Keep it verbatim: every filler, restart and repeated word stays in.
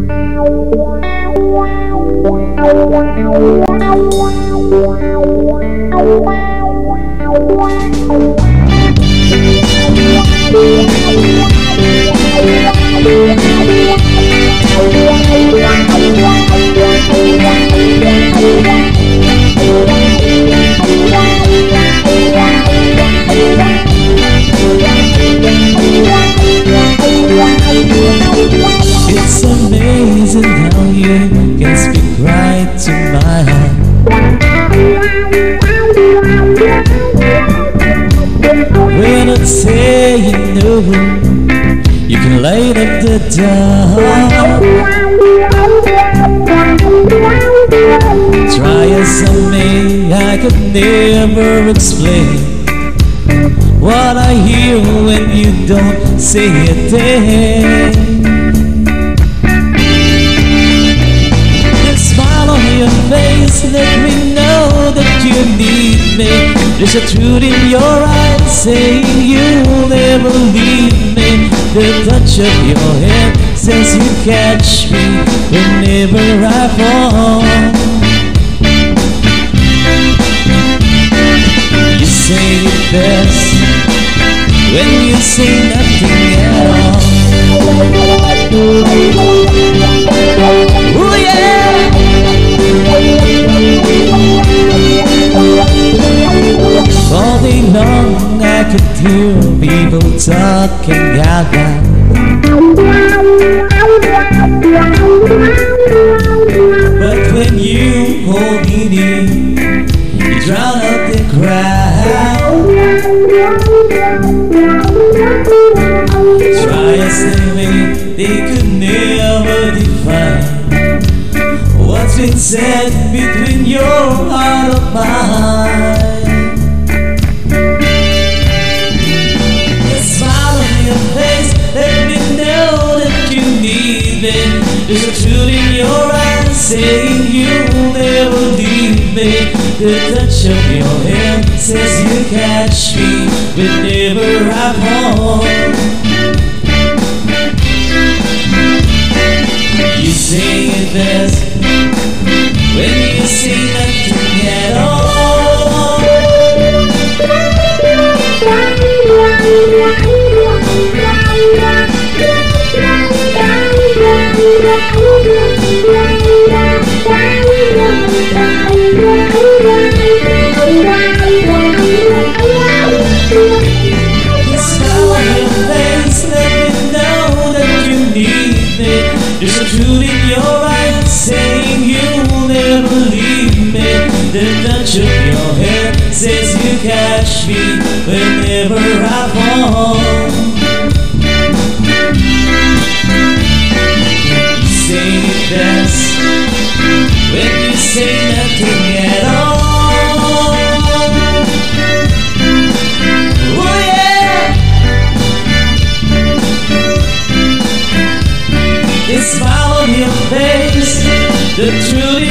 It's amazing how you can speak right to my heart. When I'm saying no, you can light up the dark. Try as I may, I could never explain what I hear when you don't say a thing. The smile on your face let me know that you need me. There's a truth in your eyes saying you'll never leave me. The touch of your hand says you catch me whenever I fall. You say it best when you say nothing at all. Ooh, yeah. All day long I could hear people talking out loud. But when you hold me near, you drown out the crowd. Try as they may, they could never define what's been said between your heart and mine. The smile on your face let me know that you need me. There's a truth in your eyes saying you'll never leave me. The touch of your hand says you catch me whenever I fall. You say it best when you say nothing at all. The smile on your face let me know that you need me. There's a truth in your eyes saying you'll never leave me. The touch of your hand says you catch me whenever I fall. You say it best when you say nothing at all. Oh yeah. The smile on your face, the truth